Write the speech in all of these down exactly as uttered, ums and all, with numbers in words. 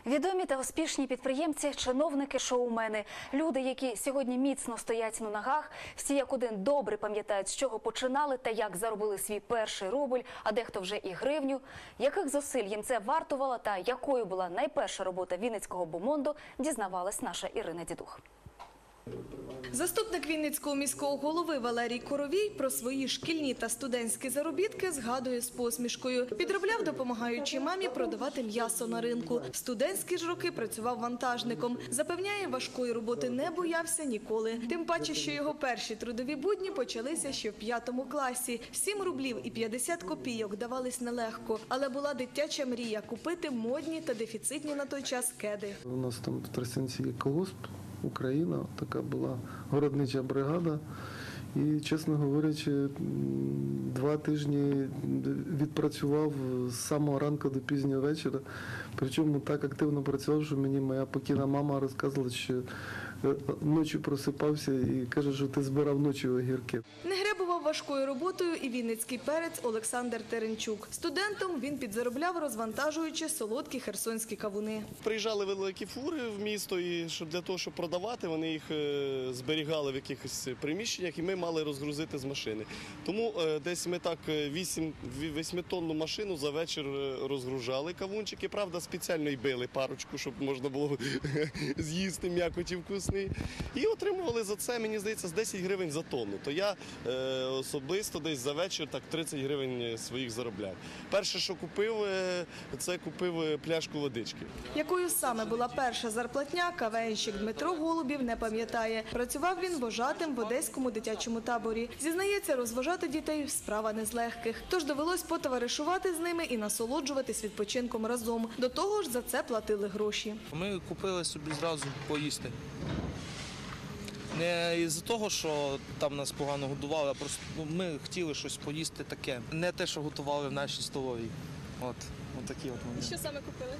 Відомі та успішні підприємці, чиновники, шоумени, люди, які сьогодні міцно стоять на ногах, всі як один добре пам'ятають, з чого починали та як заробили свій перший рубль, а дехто вже і гривню. Яких зусиль їм це вартувало та якою була найперша робота Вінницького бомонду, дізнавалась наша Ірина Дідух. Заступник Вінницького міського голови Валерій Коровій про свої шкільні та студентські заробітки згадує з посмішкою. Підробляв, допомагаючи мамі продавати м'ясо на ринку. Студентські ж роки працював вантажником. Запевняє, важкої роботи не боявся ніколи. Тим паче, що його перші трудові будні почалися ще в п'ятому класі. Сім рублів і п'ятдесят копійок давались нелегко. Але була дитяча мрія – купити модні та дефіцитні на той час кеди. У нас там в Тростянці є колгосп Україна, така була городнича бригада. І, чесно говорячи, два тижні відпрацював з самого ранку до пізнього вечора. Причому так активно працював, що мені моя покійна мама розказувала, що ночі просипався і каже, що ти збирав ночі огірки. Не гребував важкою роботою і вінницький перець Олександр Теренчук. Студентом він підзаробляв, розвантажуючи солодкі херсонські кавуни. Приїжджали великі фури в місто, і для того, щоб продавати, вони їх зберігали в якихось приміщеннях, і ми мали розгрузити з машини. Тому десь ми так восьмитонну машину за вечір розгружали кавунчики. Правда, спеціально й били парочку, щоб можна було з'їсти м'якоті вкусний. І отримували за це, мені здається, з десять гривень за тонну. То я особисто десь за вечір так тридцять гривень своїх заробляв. Перше, що купив, це купив пляшку водички. Якою саме була перша зарплатня, КВНщик Дмитро Голубів не пам'ятає. Працював він вожатим в одеському дитячому таборі. Зізнається, розважати дітей – справа не з легких. Тож довелось потоваришувати з ними і насолоджуватись відпочинком разом. До того ж, за це платили гроші. Ми купили собі зразу поїсти. Не із-за того, що там нас погано годували, а просто ми хотіли щось поїсти таке. Не те, що готували в нашій столовій. От, от такі от моменти. Що саме купили?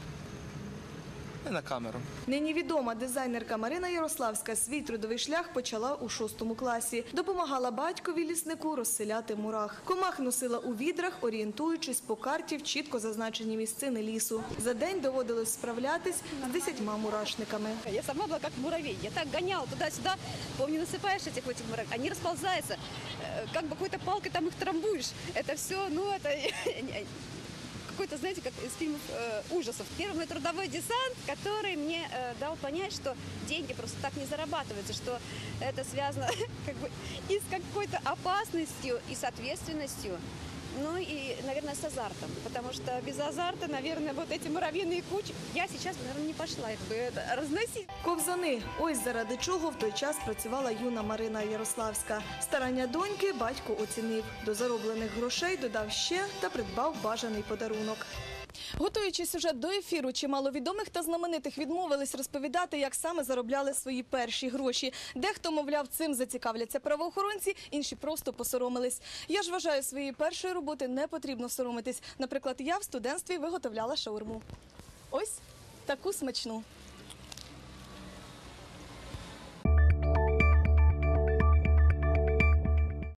І на камеру. Нині відома дизайнерка Марина Ярославська свій трудовий шлях почала у шостому класі. Допомагала батькові ліснику розселяти мурах. Комах носила у відрах, орієнтуючись по карті в чітко зазначені місцини лісу. За день доводилось справлятись з десятьма мурашниками. Я сама была как муравей. Я так гоняла туда-сюда. Помню, насыпаешь этих этих муравей, они расползаются. Как бы какой-то палкой там их трамбуешь. Это все, ну это... какой-то, знаете, как из фильмов э, ужасов. Первый мой трудовой десант, который мне э, дал понять, что деньги просто так не зарабатываются, что это связано как бы и с какой-то опасностью, и с ответственностью, ну и, наверное, с азартом. Потому что без азарта, наверное, вот эти муравьиные кучи, я сейчас, наверное, не пошла их бы это разносить. Ковзани. Ось заради чого в той час працювала юна Марина Ярославська. Старання доньки батько оцінив. До зароблених грошей додав ще та придбав бажаний подарунок. Готуючи сюжет до ефіру, чимало відомих та знаменитих відмовились розповідати, як саме заробляли свої перші гроші. Дехто, мовляв, цим зацікавляться правоохоронці, інші просто посоромились. Я ж вважаю, своєї першої роботи не потрібно соромитись. Наприклад, я в студентстві виготовляла шаурму. Ось таку смачну.